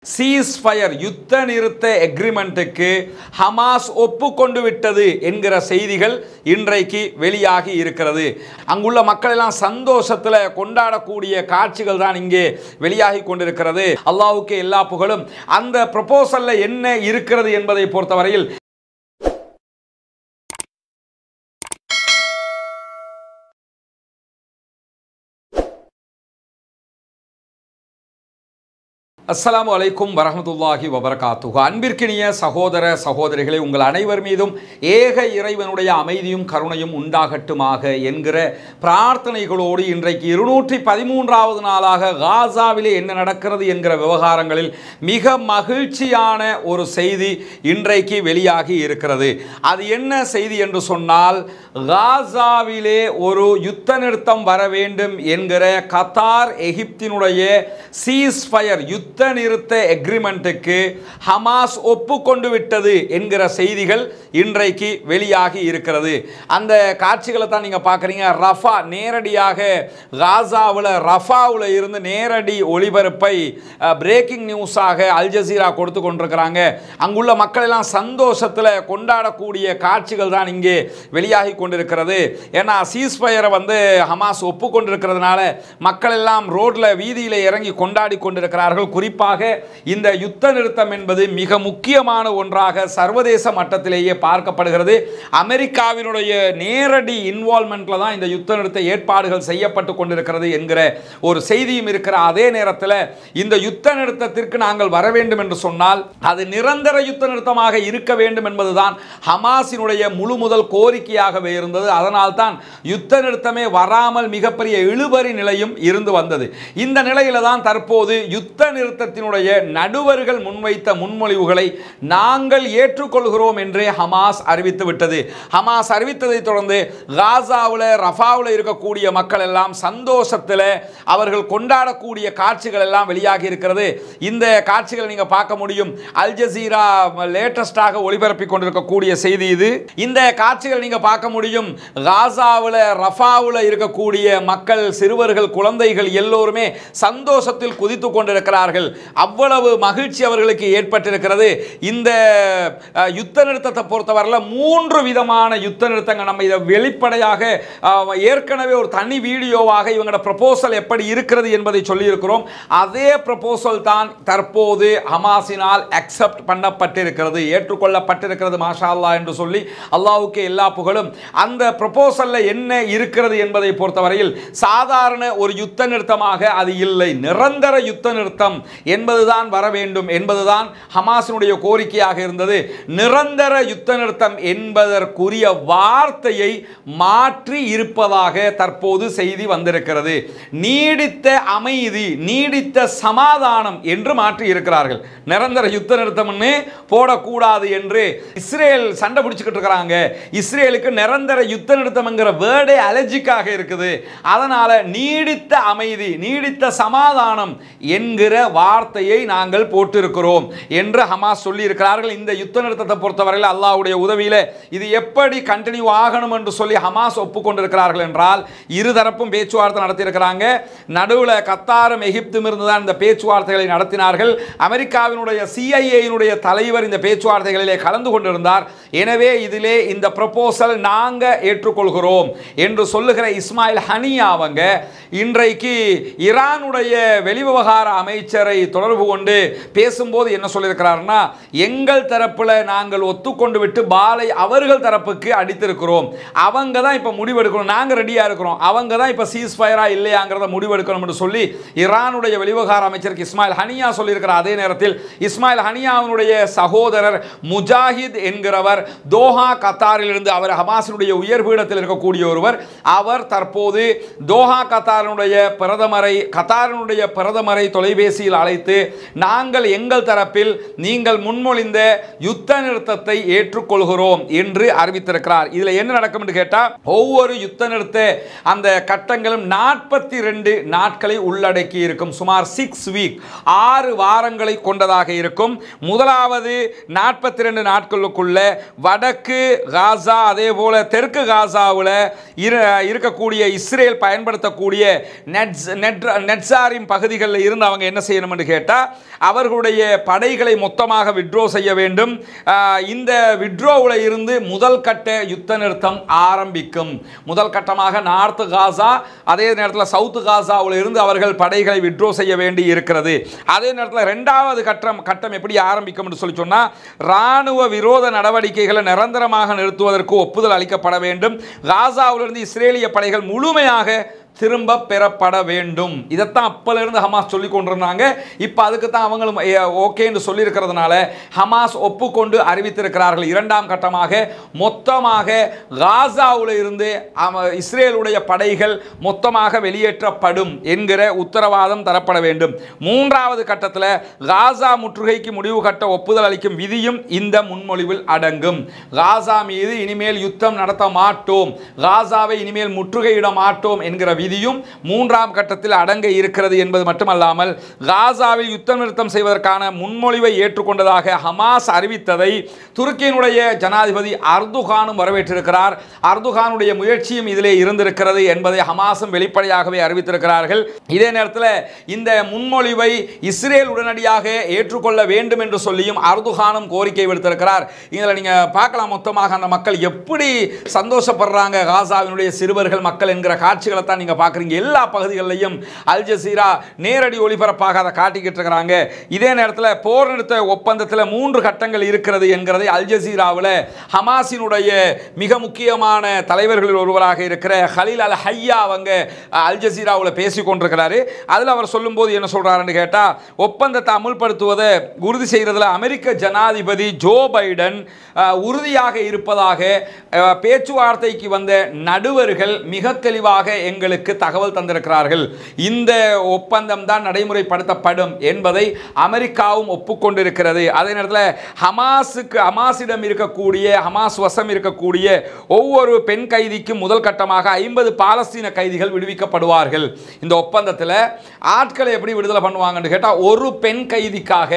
Ceasefire யுத்த நிறுத்த எக்ரிமெண்ட்டுக்கு Hamas ஒப்புக்கொண்டு விட்டது என்கிற செய்திகள் இன்றைக்கு வெளியாகி இருக்கிறது. அங்குள்ள மக்கள் எல்லாம் சந்தோஷத்தில் கொண்டாடக்கூடிய காட்சிகள் தான் இங்கே வெளியாகி கொண்டிருக்கிறது. அல்லாஹ்வுக்கு எல்லா புகழும். அந்த ப்ரொபோசல்ல என்ன இருக்கிறது என்பதை பொறுத்தவரையில் அஸ்ஸலாமு அலைக்கும் வரஹ்மத்துல்லாஹி வபரகாத்துஹு. அன்பிற்கினிய சகோதர சகோதரிகளை, உங்கள் அனைவர் மீதும் ஏக இறைவனுடைய அமைதியும் கருணையும் உண்டாகட்டுமாக என்கிற பிரார்த்தனைகளோடு இன்றைக்கு 213வது நாளாக காசாவிலே என்ன நடக்கிறது என்கிற விவகாரங்களில் மிக மகிழ்ச்சியான ஒரு செய்தி இன்றைக்கு வெளியாகி இருக்கிறது. அது என்ன செய்தி என்று சொன்னால், காசாவிலே ஒரு யுத்த நிறுத்தம் வர வேண்டும் என்கிற கத்தார் எகிப்தினுடைய சீஸ்ஃபயர் யுத்த நிறுத்த எக்ரிமெண்ட்டுக்கு ஹமாஸ் ஒப்புக்கொண்டு விட்டது என்கிற செய்திகள் இன்றைக்கு வெளியாகி இருக்கிறது. அந்த காட்சிகளை தான் நீங்க பார்க்குறீங்க. ரஃபா நேரடியாக காசாவில் ரஃபாவில் இருந்து நேரடி ஒளிபரப்பை பிரேக்கிங் நியூஸாக அல் ஜசீரா கொடுத்து கொண்டிருக்கிறாங்க. அங்குள்ள மக்கள் எல்லாம் சந்தோஷத்தில் கொண்டாடக்கூடிய காட்சிகள் தான் இங்கே வெளியாகி கொண்டிருக்கிறது. ஏன்னா சீஸ்ஃபயரை ஹமாஸ் ஒப்புக்கொண்டிருக்கிறதுனால மக்கள் எல்லாம் ரோட்ல வீதியில் இறங்கி கொண்டாடி கொண்டிருக்கிறார்கள். குறிப்பாக இந்த யுத்த நிறுத்தம் என்பது மிக முக்கியமான ஒன்றாக சர்வதேச மட்டத்திலேயே பார்க்கப்படுகிறது. அமெரிக்காவினுடைய நேரடி இன்வால்மெண்ட்ல தான் இந்த யுத்த நிறுத்த ஏற்பாடுகள் செய்யப்பட்டு கொண்டிருக்கிறது என்கிற ஒரு செய்தியும் இருக்கிற அதே நேரத்தில் இந்த யுத்த நிறுத்தத்திற்கு நாங்கள் வர வேண்டும் என்று சொன்னால் அது நிரந்தர யுத்த நிறுத்தமாக இருக்க வேண்டும் என்பதுதான் ஹமாஸினுடைய முழு முதல் கோரிக்கையாகவே இருந்தது. அதனால் தான் யுத்த நிறுத்தமே வராமல் மிகப்பெரிய இழுபறி நிலையும் இருந்து வந்தது. இந்த நிலையில தான் தற்போது யுத்த நிறுத்தத்தினுடைய நடுவர்கள் முன்வைத்த முன்மொழிவுகளை நாங்கள் ஏற்றுக்கொள்கிறோம் என்று ஹமாஸ் அறிவித்து விட்டது. ஹமாஸ் அறிவித்ததை தொடர்ந்து காசாவில் ரஃபாவில் இருக்கக்கூடிய மக்கள் எல்லாம் சந்தோஷத்தில் அவர்கள் கொண்டாடக்கூடிய காட்சிகள் எல்லாம் வெளியாகி இருக்கிறது. இந்த காட்சிகளை நீங்க பார்க்க முடியும். அல் ஜசீரா லேட்டஸ்டாக ஒளிபரப்பிக் கொண்டிருக்கக்கூடிய செய்தி இது. இந்த காட்சிகள் நீங்க பார்க்க முடியும். காசாவில் ரஃபாவில் இருக்கக்கூடிய மக்கள், சிறுவர்கள், குழந்தைகள் எல்லோருமே சந்தோஷத்தில் குதித்து கொண்டிருக்கிறார்கள். அவ்வளவு மகிழ்ச்சி அவர்களுக்கு ஏற்பட்டிருக்கிறது. இந்த யுத்த நிறுத்தத்தை பொறுத்தவரையில் 3 விதமான யுத்த நிறுத்தங்கள் நம்ம இதை வெளிப்படையாக ஏற்கனவே ஒரு தனி வீடியோவாக இவங்களோட ப்ரொபோசல் எப்படி இருக்கிறது என்பதை சொல்லியிருக்கிறோம். அதே ப்ரொபோசல் தான் தற்போது ஹமாஸினால் அக்செப்ட் பண்ணப்பட்டிருக்கிறது, ஏற்றுக்கொள்ளப்பட்டிருக்கிறது. மாஷா அல்லாஹ் என்று சொல்லி அல்லாஹ்வுக்கு எல்லா புகழும். அந்த ப்ரொபோசல்ல என்ன இருக்கிறது என்பதை பொறுத்தவரையில் சாதாரண ஒரு யுத்த நிறுத்தமாக அது இல்லை, நிரந்தர யுத்த நிறுத்தம் என்பதுதான் வர வேண்டும் என்பதுதான் ஹமாஸினுடைய கோரிக்கையாக இருந்தது. நிரந்தர யுத்த நிறுத்தம் என்பதற்குரிய வார்த்தையை மாற்றி இருப்பதாக தற்போது செய்தி வந்திருக்கிறது. நீடித்த அமைதி, நீடித்த சமாதானம் என்று மாற்றி இருக்கிறார்கள். நிரந்தர யுத்த நிறுத்தம் போடக்கூடாது என்று இஸ்ரேல் சண்டை பிடிச்சுக்கிட்டு இருக்கிறாங்க. இஸ்ரேலுக்கு நிரந்தர யுத்த நிறுத்தம் என்கிற வேர்டே அலர்ஜிக்காக இருக்குது. அதனால நீடித்த அமைதி, நீடித்த சமாதானம் என்கிற வார்த்தையை நாங்கள் போட்டிருக்கிறோம் என்று ஹமாஸ் சொல்லி இருக்கிறார்கள். இந்த யுத்த நிறுத்தத்தை பொறுத்தவரையில் அல்லாஹ்வுடைய உதவியில் இது எப்படி கண்டினியூ ஆகணும் என்று சொல்லி ஹமாஸ் ஒப்புக்கொண்டிருக்கிறார்கள் என்றால், இருதரப்பும் பேச்சுவார்த்தை நடத்தியிருக்கிறாங்க. நடுவில் கத்தாரும் எகிப்தும் இருந்து தான் இந்த பேச்சுவார்த்தைகளை நடத்தினார்கள். அமெரிக்காவினுடைய CIA தலைவர் இந்த பேச்சுவார்த்தைகளிலே கலந்து கொண்டிருந்தார். எனவே இதிலே இந்த ப்ரொபோசல் நாங்கள் ஏற்றுக்கொள்கிறோம் என்று சொல்லுகிற இஸ்மாயில் ஹனியா அவங்க இன்றைக்கு ஈரானுடைய வெளிவிவகார அமைச்சரை தொடர்பு கொண்டு பேசும்போது என்ன சொல்லியிருக்கிறார்னா, எங்கள் தரப்பில் நாங்கள் ஒத்துக்கொண்டு விட்டு பாலை அவர்கள் தரப்புக்கு அடித்திருக்கிறோம். அவங்க தான் இப்போ முடிவெடுக்கணும், நாங்கள் ரெடியாக இருக்கிறோம். அவங்க தான் இப்போ சீஸ்ஃபயரா இல்லையாங்கிறத முடிவெடுக்கணும் என்று சொல்லி ஈரானுடைய வெளிவிவகார அமைச்சருக்கு இஸ்மாயில் ஹனியா சொல்லியிருக்கிறார். அதே நேரத்தில் இஸ்மாயில் ஹனியாவுடைய சகோதரர் முஜாஹித் என்கிறவர் தோஹா கத்தாரிலிருந்து, அவர் ஹமாஸினுடைய உயர் பீடத்தில் இருக்கக்கூடிய ஒருவர், அவர் தற்போது தோஹா கத்தாரினுடைய பிரதமரை தொலைபேசியில் அழைத்து நாங்கள் எங்கள் தரப்பில் நீங்கள் முன்மொழிந்த யுத்த நிறுத்தத்தை ஏற்றுக்கொள்கிறோம் என்று அறிவித்திருக்கிறார். இதில் என்ன நடக்கும் என்று கேட்டால், ஒவ்வொரு யுத்த நிறுத்த அந்த கட்டங்களும் 42 நாட்களை உள்ளடக்கி இருக்கும். சுமார் 6 வீக், 6 வாரங்களை கொண்டதாக இருக்கும். முதலாவது 42 நாட்களுக்குள்ள வடக்கு காசா அதே போல தெற்கு காசாவில் இருக்கக்கூடிய இஸ்ரேல் பயன்படுத்தக்கூடிய நெட்சாரிம் பகுதிகளில் இருந்து அவங்க என்ன செய்யணும் வேணும் என்று கேட்டால் அவர்களுடைய படைகளை மொத்தமாக விட்ரோ செய்ய வேண்டும். இந்த விட்ரோவில் இருந்து முதல் கட்ட யுத்த நிறுத்தம் ஆரம்பிக்கும். முதல் கட்டமாக நார்த் காசா, அதே நேரத்தில் சவுத் காசாவில் இருந்து அவர்கள் படைகளை விட்ரோ செய்ய வேண்டி இருக்கிறது. அதே நேரத்தில் இரண்டாவது கட்டம் எப்படி ஆரம்பிக்கும் என்று சொல்லி சொன்னால், இராணுவ விரோத நடவடிக்கைகளை நிரந்தரமாக நிறுத்துவதற்கு ஒப்புதல் அளிக்கப்பட வேண்டும். காசாவிலிருந்து இஸ்ரேலிய படைகள் முழுமையாக திரும்ப பெறப்பட வேண்டும். இதைத்தான் அப்பலிருந்து ஹமாஸ் சொல்லி கொண்டிருந்தாங்க. இப்போ அதுக்கு தான் அவங்களும் ஓகேன்னு சொல்லியிருக்கிறதுனால ஹமாஸ் ஒப்புக்கொண்டு அறிவித்திருக்கிறார்கள். இரண்டாம் கட்டமாக மொத்தமாக காசாவில் இருந்து இஸ்ரேலுடைய படைகள் மொத்தமாக வெளியேற்றப்படும் என்கிற உத்தரவாதம் தரப்பட வேண்டும். மூன்றாவது கட்டத்தில் காசா முற்றுகைக்கு முடிவு கட்ட ஒப்புதல் அளிக்கும் விதியும் இந்த முன்மொழிவில் அடங்கும். காசா மீது இனிமேல் யுத்தம் நடத்த மாட்டோம், காசாவை இனிமேல் முற்றுகையிட மாட்டோம் என்கிற விதியும் மூன்றாம் கட்டத்தில் அடங்க இருக்கிறது என்பது மட்டுமல்லாமல், காசாவில் யுத்தம் நிறுத்தம் செய்வதற்கான முன்மொழிவை ஏற்றுக்கொண்டதாக ஹமாஸ் அறிவித்ததை துருக்கியினுடைய ஜனாதிபதி அர்துகானும் வரவேற்றிருக்கிறார். அர்துகானுடைய முயற்சியும் இதிலே இருந்திருக்கிறது என்பதை ஹமாஸும் வெளிப்படையாகவே அறிவித்திருக்கிறார்கள். இதே நேரத்தில் இந்த முன்மொழிவை இஸ்ரேல் உடனடியாக ஏற்றுக்கொள்ள வேண்டும் என்று சொல்லியும் அர்துகானும் கோரிக்கை விடுத்திருக்கிறார். இதில் நீங்கள் பார்க்கலாம், மொத்தமாக அந்த மக்கள் எப்படி சந்தோஷப்படுறாங்க. காசாவினுடைய சிறுவர்கள் மக்கள் என்கிற காட்சிகளை தான் நீங்கள் பார்க்குறீங்க. எல்லா பகுதிகளிலையும் அல் ஜசீரா நேரடி ஒளிபரப்பாக அதை காட்டிக்கிட்டு இருக்கிறாங்க. இதே நேரத்தில் போர் நிறுத்த ஒப்பந்தத்தில் 3 கட்டங்கள் இருக்கிறது என்கிறதை அல் ஜசீராவில் ஹமாஸினுடைய மிக முக்கியமான தலைவர்களில் ஒருவராக இருக்கிற ஹலீல் அல் ஹையா அவங்க அல் ஜசீராவில் பேசி கொண்டிருக்கிறாரு. அதில் அவர் சொல்லும்போது என்ன சொல்கிறாருன்னு கேட்டால், ஒப்பந்தத்தை அமுல்படுத்துவதை உறுதி செய்கிறதுல அமெரிக்க ஜனாதிபதி ஜோ பைடன் உறுதியாக இருப்பதாக பேச்சுவார்த்தைக்கு வந்த நடுவர்கள் மிக தெளிவாக எங்களுக்கு தகவல் தந்திருக்கிறார்கள். இந்த ஒப்பந்தம் தான் நடைமுறைப்படுத்தப்படும் என்பதை அமெரிக்காவும் ஒப்புக்கொண்டிருக்கிறது. அதே நேரத்தில் ஹமாஸிடம் இருக்கக்கூடிய, ஹமாஸ் வசம் இருக்கக்கூடிய ஒவ்வொரு பெண் கைதிக்கும் முதல் கட்டமாக 50 பாலஸ்தீன கைதிகள் விடுவிக்கப்படுவார்கள். இந்த ஒப்பந்தத்தில் ஆட்களை எப்படி விடுதலை பண்ணுவாங்கன்னு கேட்டால், ஒரு பெண் கைதிக்காக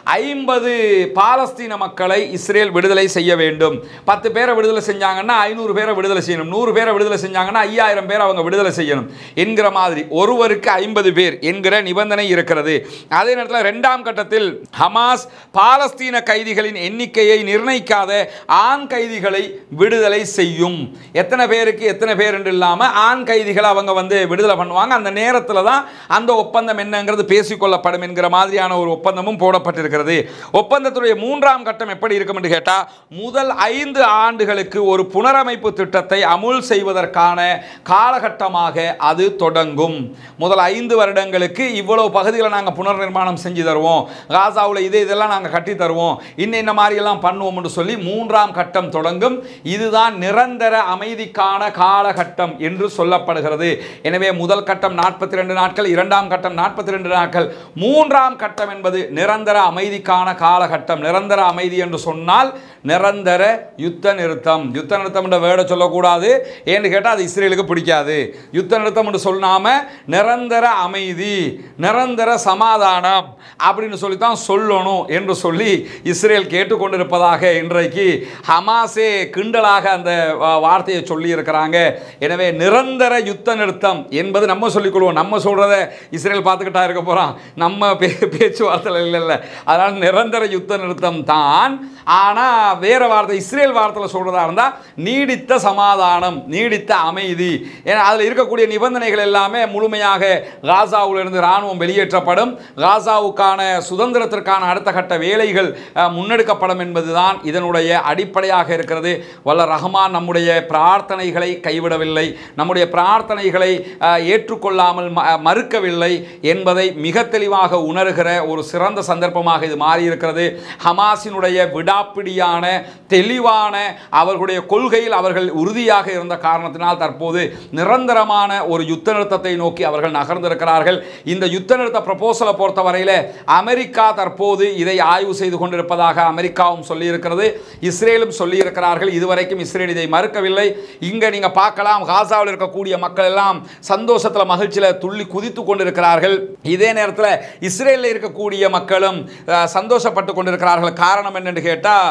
50 பாலஸ்தீன மக்களை இஸ்ரேல் விடுதலை செய்ய வேண்டும். 10 பேரை விடுதலை செஞ்சாங்கன்னா 500 பேரை விடுதலை செய்யணும். 100 பேரை விடுதலை செஞ்சாங்கன்னா 5000 பேரை அவங்க விடுதலை செய்யணும் என்கிற மாதிரி ஒருவருக்கு 50 பேர் என்கிற நிபந்தனை இருக்கிறது. அதே நேரத்தில் இரண்டாம் கட்டத்தில் ஹமாஸ் பாலஸ்தீன கைதிகளின் எண்ணிக்கையை நிர்ணயிக்காத ஆண் கைதிகளை விடுதலை செய்யும். எத்தனை பேருக்கு எத்தனை பேர் என்று இல்லாமல் ஆண் கைதிகளை அவங்க விடுதலை பண்ணுவாங்க. அந்த நேரத்தில் தான் அந்த ஒப்பந்தம் என்னங்கிறது பேசிக்கொள்ளப்படும் என்கிற மாதிரியான ஒரு ஒப்பந்தமும் போடப்பட்டிருக்கிறது. ஒப்பந்தத்துடைய மூன்றாம் கட்டம் எப்படி இருக்கும் என்று கேட்டால், முதல் 5 ஆண்டுகளுக்கு ஒரு புனரமைப்பு திட்டத்தை அமுல் செய்வதற்கான காலகட்டமாக அது தொடங்கும். முதல் 5 வருடங்களுக்கு இவ்வளவு பகுதிகளை நாங்கள் புனர் நிர்மாணம் செஞ்சு தருவோம், காசாவில் இதெல்லாம் நாங்கள் கட்டி தருவோம், இன்ன மாதிரி எல்லாம் பண்ணுவோம் என்று சொல்லி 3ஆம் கட்டம் தொடங்கும். இதுதான் நிரந்தர அமைதிக்கான காலகட்டம் என்று சொல்லப்படுகிறது. எனவே முதல் கட்டம் 42 நாட்கள், 2ஆம் கட்டம் 42 நாட்கள், 3ஆம் கட்டம் என்பது நிரந்தர அமைதிக்கான காலகட்டம். நிரந்தர அமைதி என்று சொன்னால் நிரந்தர யுத்த நிறுத்தம். யுத்த நிறுத்தம் என்ற வேர்டை சொல்லக்கூடாது, ஏன்னு கேட்டால் அது இஸ்ரேலுக்கு பிடிக்காது. யுத்த நிறுத்தம் என்று சொல்லாம நிரந்தர அமைதி, நிரந்தர சமாதானம் அப்படின்னு சொல்லித்தான் சொல்லணும் என்று சொல்லி இஸ்ரேல் கேட்டுக்கொண்டிருப்பதாக இன்றைக்கு ஹமாஸே கிண்டலாக அந்த வார்த்தையை சொல்லி இருக்கிறாங்க. எனவே நிரந்தர யுத்த நிறுத்தம் என்பது நம்ம சொல்லிக்கொள்வோம். நம்ம சொல்றதை இஸ்ரேல் பார்த்துக்கிட்டா இருக்க போறான், நம்ம பேச்சுவார்த்தை இல்லை. அதனால் நிரந்தர யுத்த நிறுத்தம் தான். ஆனால் வேற வார்த்தை இஸ்ரேல் வார்த்தையில் சொல்றதா இருந்தால் நீடித்த சமாதானம், நீடித்த அமைதி. ஏன்னா அதில் இருக்கக்கூடிய நிபந்தனைகள் எல்லாமே முழுமையாக காசாவிலிருந்து இராணுவம் வெளியேற்றப்படும், காசாவுக்கான சுதந்திரத்திற்கான அடுத்த கட்ட வேலைகள் முன்னெடுக்கப்படும் என்பதுதான் இதனுடைய அடிப்படையாக இருக்கிறது. வல்ல ரஹ்மான் நம்முடைய பிரார்த்தனைகளை கைவிடவில்லை, நம்முடைய பிரார்த்தனைகளை ஏற்றுக்கொள்ளாமல் மறுக்கவில்லை என்பதை மிக தெளிவாக உணர்கிற ஒரு சிறந்த சந்தர்ப்பமாக இது மாறியிருக்கிறது. ஹமாஸினுடைய விடாப்பிடியான தெளிவான அவர்களுடைய கொள்கையில் அவர்கள் உறுதியாக இருந்த காரணத்தினால் தற்போது நிரந்தரமான ஒரு யுத்த நிறுத்தத்தை நோக்கி அவர்கள் நகர்ந்திருக்கிறார்கள். இந்த யுத்த நிறுத்த ப்ரொபோசலை பொறுத்தவரையில் அமெரிக்கா தற்போது இதை ஆய்வு செய்து கொண்டிருப்பதாக அமெரிக்காவும் சொல்லியிருக்கிறது, இஸ்ரேலும் சொல்லியிருக்கிறார்கள். இதுவரைக்கும் இஸ்ரேல் இதை மறுக்கவில்லை. இங்கே நீங்கள் பார்க்கலாம், காசாவில் இருக்கக்கூடிய மக்கள் எல்லாம் சந்தோஷத்தில் மகிழ்ச்சியில் துள்ளி குதித்து கொண்டிருக்கிறார்கள். இதே நேரத்தில் இஸ்ரேலில் இருக்கக்கூடிய மக்களும் சந்தோஷப்பட்டு கொண்டிருக்கிறார்கள். காரணம் என்னென்று கேட்டால்,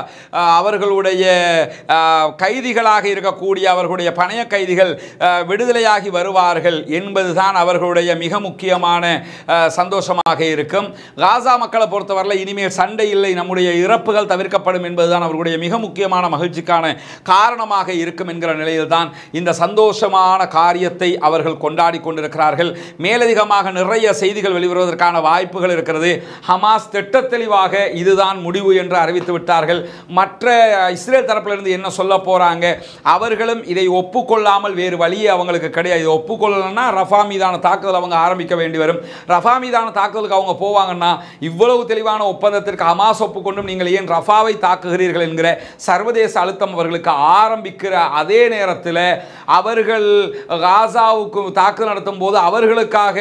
அவர்களுடைய கைதிகளாக இருக்கக்கூடிய அவர்களுடைய பணைய கைதிகள் விடுதலையாகி வருவார்கள் என்பதுதான் அவர்களுடைய மிக முக்கியமான சந்தோஷமாக இருக்கும். காசா மக்களை பொறுத்தவரையில் இனிமேல் சண்டை இல்லை, நம்முடைய இறப்புகள் தவிர்க்கப்படும் என்பதுதான் அவர்களுடைய மிக முக்கியமான மகிழ்ச்சிக்கான காரணமாக இருக்கும் என்கிற நிலையில்தான் இந்த சந்தோஷமான காரியத்தை அவர்கள் கொண்டாடி கொண்டிருக்கிறார்கள். மேலதிகமாக நிறைய செய்திகள் வெளிவருவதற்கான வாய்ப்புகள் இருக்கிறது. ஹமாஸ் திட்டத்தெளிவாக இதுதான் முடிவு என்று அறிவித்து விட்டார்கள். மற்ற இஸ்ரேல் தரப்பிலிருந்து என்ன சொல்ல போறாங்க, அவர்களும் இதை ஒப்புக்கொள்ளாமல் வேறு வழியே அவங்களுக்கு கிடையாது. ஒப்புக்கொள்ளலன்னா ரஃபா மீதான தாக்குதல் அவங்க ஆரம்பிக்க வேண்டி வரும். ரஃபா மீதான தாக்குதலுக்கு அவங்க போவாங்கன்னா இவ்வளவு தெளிவான ஒப்பந்தத்திற்கு ஹமாஸ் ஒப்புக்கொண்டும் நீங்கள் ஏன் ரஃபாவை தாக்குகிறீர்கள் என்கிற சர்வதேச அழுத்தம் அவர்களுக்கு ஆரம்பிக்கிற அதே நேரத்தில் அவர்கள் காசாவுக்கு தாக்குதல் நடத்தும் போது அவர்களுக்காக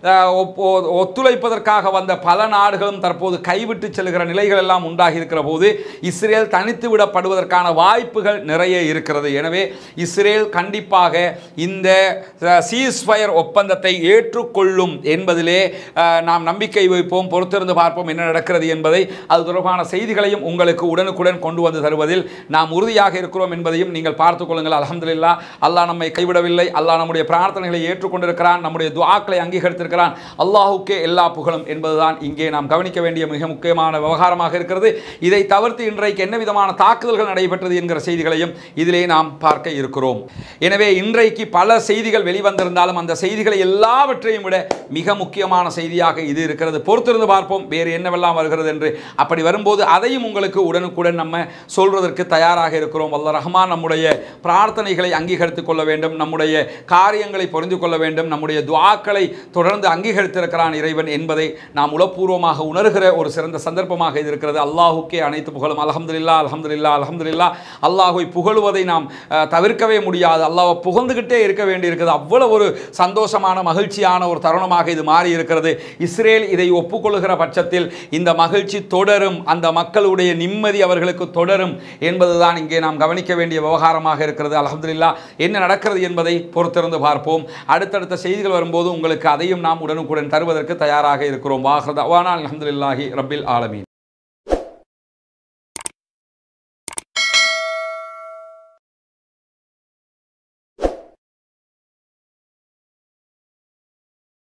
ஒத்துழைப்பதற்காக வந்த பல நாடுகளும் தற்போது கைவிட்டு செல்கிற நிலைகள் எல்லாம் உண்டாகி இருக்கிற போது இஸ்ரேல் தனித்து விடப்படுவதற்கான வாய்ப்புகள் நிறைய இருக்கிறது. எனவே இஸ்ரேல் கண்டிப்பாக இந்த சீஸ்ஃபயர் ஒப்பந்தத்தை ஏற்றுக்கொள்ளும் என்பதிலே நாம் நம்பிக்கை வைப்போம். பொறுத்திருந்து பார்ப்போம் என்ன நடக்கிறது என்பதை. அது தொடர்பான செய்திகளையும் உங்களுக்கு உடனுக்குடன் கொண்டு வந்து தருவதில் நாம் உறுதியாக இருக்கிறோம் என்பதையும் நீங்கள் பார்த்துக் கொள்ளுங்கள். அல்ஹம்துலில்லாஹ், அல்லாஹ் நம்மை கைவிடவில்லை. அல்லாஹ் நம்முடைய பிரார்த்தனைகளை ஏற்றுக்கொண்டிருக்கிறான், நம்முடைய துஆக்களை அங்கீகரித்திருக்கிறான். அல்லாஹுக்கே எல்லா புகழும் என்பதுதான் இங்கே நாம் கவனிக்க வேண்டிய மிக முக்கியமான விவகாரமாக இருக்கிறது. இதை தவிர்த்து இன்றைக்கு என்ன விதமான தாக்குதல்கள் நடைபெற்றது என்கிற செய்திகளையும் இதிலே நாம் பார்க்க இருக்கிறோம். எனவே இன்றைக்கு பல செய்திகள் வெளிவந்திருந்தாலும் அந்த செய்திகளை எல்லாவற்றையும் விட மிக முக்கியமான செய்தியாக இது இருக்கிறது. பொறுத்திருந்து பார்ப்போம் வேறு என்னவெல்லாம் வருகிறது என்று. அப்படி வரும்போது அதையும் உங்களுக்கு உடனுக்குடன் நம்ம சொல்வதற்கு தயாராக இருக்கிறோம். வல்ல ரஹ்மான் நம்முடைய பிரார்த்தனைகளை அங்கீகரித்துக் கொள்ள வேண்டும், நம்முடைய காரியங்களை புரிந்து கொள்ள வேண்டும், நம்முடைய துஆக்களை தொடர்ந்து அங்கீகரித்திருக்கிறான் இறைவன் என்பதை நாம் உளப்பூர்வமாக உணர்கிற ஒரு சிறந்த சந்தர்ப்பமாக இது இருக்கிறது. அல்லாஹுக்கே அனைத்து புகழும். அல்ஹம்துலில்லாஹ், அல்ஹம்துலில்லாஹ், அல்ஹம்துலில்லாஹ். அல்லாஹ்வை புகழுவதை நாம் தவிர்க்கவே முடியாது. அல்லாஹ்வை புகழ்ந்துகிட்டே இருக்க வேண்டி இருக்குது. அவ்வளவு ஒரு சந்தோஷமான மகிழ்ச்சியான ஒரு தருணமாக இது மாறி இருக்கிறது. இஸ்ரேல் இதை ஒப்புக்கொள்ளுகிற பட்சத்தில் இந்த மகிழ்ச்சி தொடரும், அந்த மக்களுடைய நிம்மதி அவர்களுக்கு தொடரும் என்பதுதான் இங்கே நாம் கவனிக்க வேண்டிய விவகாரமாக இருக்கிறது. அல்ஹம்துலில்லாஹ், என்ன நடக்கிறது என்பதை பொறுத்திருந்து பார்ப்போம். அடுத்தடுத்த செய்திகள் வரும்போது உங்களுக்கு அதையும் நாம் உடனுக்குடன் தருவதற்கு தயாராக இருக்கிறோம். வாஹிர் தஅவானா அல்ஹம்துலில்லாஹி ரப்பில் ஆலமீன்.